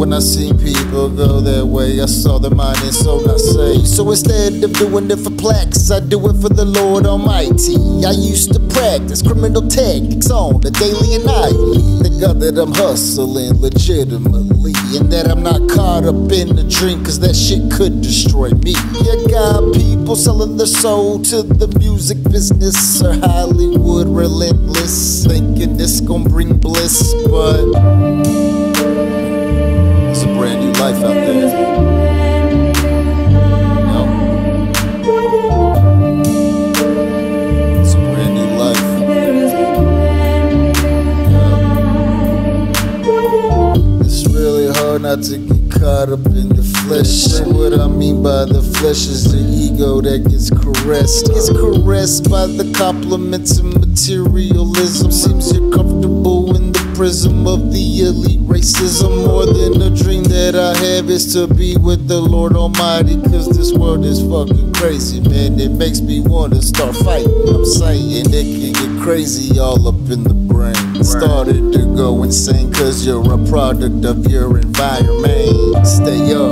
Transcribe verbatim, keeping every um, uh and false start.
when I seen people go that way. I saw their mind and soul not saved. So instead of doing it for plaques, I do it for the Lord Almighty. I used to practice criminal tactics on a daily and nightly. Thank God that I'm hustling legitimately, and that I'm not caught up in the dream, cause that shit could destroy me. You got people selling their soul to the music business or Hollywood relentless, thinking this gon' bring bliss, but it's a brand new life out there. It's a brand new life. Yeah. It's really hard not to get caught up in the flesh. And what I mean by the flesh is the ego that gets caressed. Gets caressed by the compliments and materialism. Seems you're comfortable in the prism of the elite racism. More than a dream that I have is to be with the Lord Almighty, cause this world is fucking crazy, man. It makes me wanna start fighting. I'm saying it can get crazy all up in the brain. Started to go insane cause you're a product of your environment. Stay up